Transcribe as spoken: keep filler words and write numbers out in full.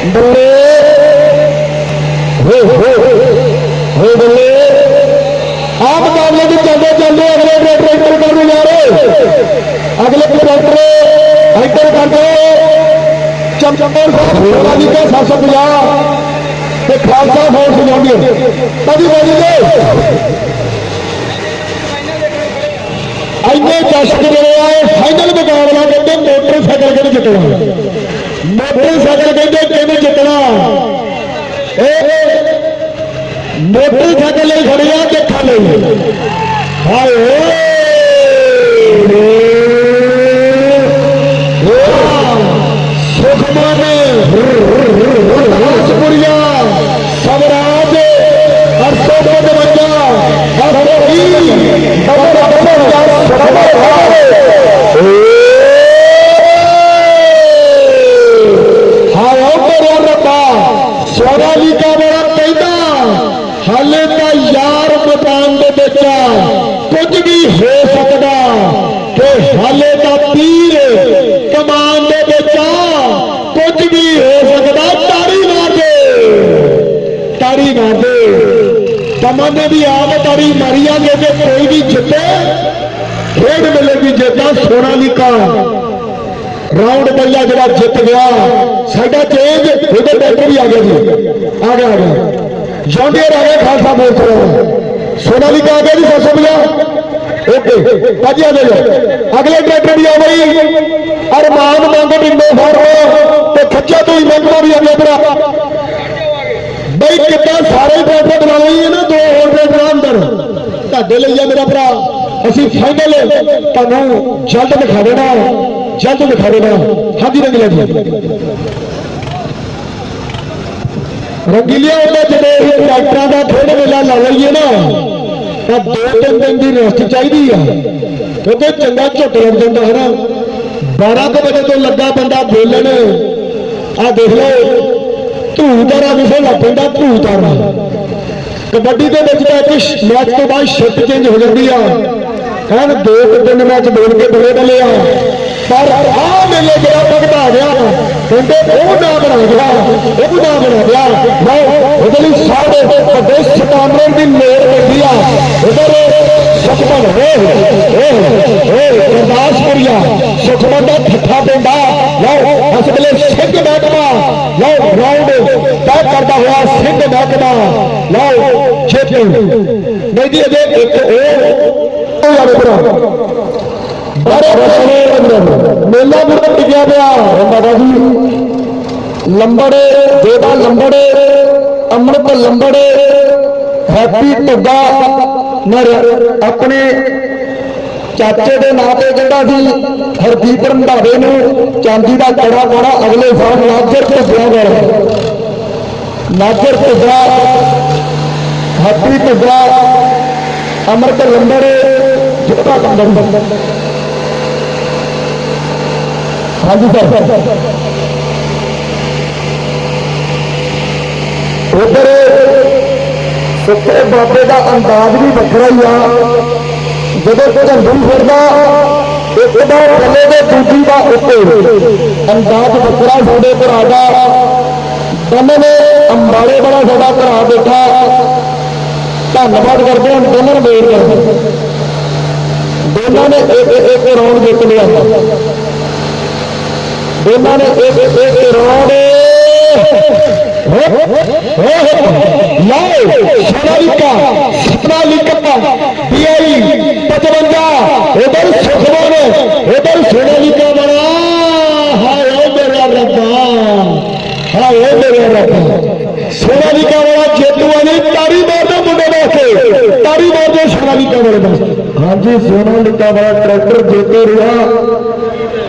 बल्ले हो हो हो बल्ले आप मुकाबले में चलते चलते अगले ट्रैक्टर करने जा रहे अगले ट्रैक्टर एंटर करके चमचमर सोनाली का सात सौ पचास खालसा फोर्स जाओगे तभी बोलिए इन्ने दर्शक जोड़े आए फाइनल मुकाबला कहते मोटरसाइकिल कहने जितना मोटरसाइकिल कहते कहने जितना मोटरसाइकिल खड़े आ देखा नहीं हाय सुखमा ने हरसपुरिया सबराज अरसों को दवंजा सोनाली का बड़ा कहना हाले का यार मैदान के बेचा कुछ भी हो सकता कि हाले का तीर कमान के बेचा कुछ भी हो सकता तारी मार दे तारी मार दे तमन्ने भी आप तारी मारिया के कोई भी जिते खेड मिलेगी जितना सोनाली का राउंड पहिला जरा जित गया साडा चेंज इधर बैटर भी आ गया जी आ गया आ गया जॉन्डियर आ गया खालसा मोर्चा सोनाली का आ गया जी सात सौ पचास ओके भाजी आ जाओ अगले ट्रैक्टर भी आ गई अरमान मंग बिंदो फर तो खच्चा तो महकमा भी आ गया भरा बई कितना सारे ट्रैक्टर बना ली है ना दो और ट्रैक्टर अंदर ਤੁਹਾਡੇ ਲਈ ਆ मेरा भरा ਅਸੀਂ फाइनल ਤੁਹਾਨੂੰ जल्द दिखा देना जल्द दिखा देना हाँ जी रंगीला जी रंगीलिया वाले जो ट्रैक्टर का खेड मेला ला लीए ना तो दो तीन दिन की रेस्ट चाहिए क्योंकि चंगा झुट लग जाता है ना बारह को बजे तो लगा बंदा बोलन आ देख लो धू तारा किसे लग पैंदा धू तारा कबड्डी के मैच तो बाद शिफ्ट चेंज हो जाती है है दो तीन मैच बोल के बड़े बले आ पर आ मेले जरा भगता गया कहते वो ना बना गया वो ना बना गया मैं उधर सारे बड़े सतानवे की मेर पैदी आ उधर सुखमन गुरदासपुरिया सुखमन का ठट्ठा पिंडा लो इस वेले सिंह महकमा लो राउंड तय करता हुआ सिंह महकमा लो छेती नहीं जी अजे एक मेला पूरा टिकया पाया माता जी लंबड़े देवा लंबड़े अमृत लंबड़े हैप्पी टुगा अपने चाचे के नाम से कहता सी हरदीप रंधावे ने चांदी का कड़ा कड़ा अगले साल नाजर टुगा कर नाजर टुगा हैप्पी टुगा अमृत लंबड़े जितना हाँ जी सर उधर सुखे बाबे का अंदाज भी वखरा ही आ जब झंडू फिरदा एक बार थले दे दूजी का उत्ते अंदाज वखरा साडे भरा दा दोनों ने अंबाले बड़ा साडा भरा बैठा धन्यवाद करते हैं दोनों मेल करते दोनों ने एक एक राउंड जित लिया दोनों ने एक एक राउंड सोनालिका सोनालिका पीआई पचवंजा उधर सुखमा ने उधर सोनालिका बना हाय मेरा रब्बा हाय मेरा रब्बा सोनालिका वाला जेतू वाली तारी मार दो मुंडे वास्ते तारी मार दो सोनालिका वाले वास्ते हाँ जी सोनालिका वाला ट्रैक्टर जेतू रहा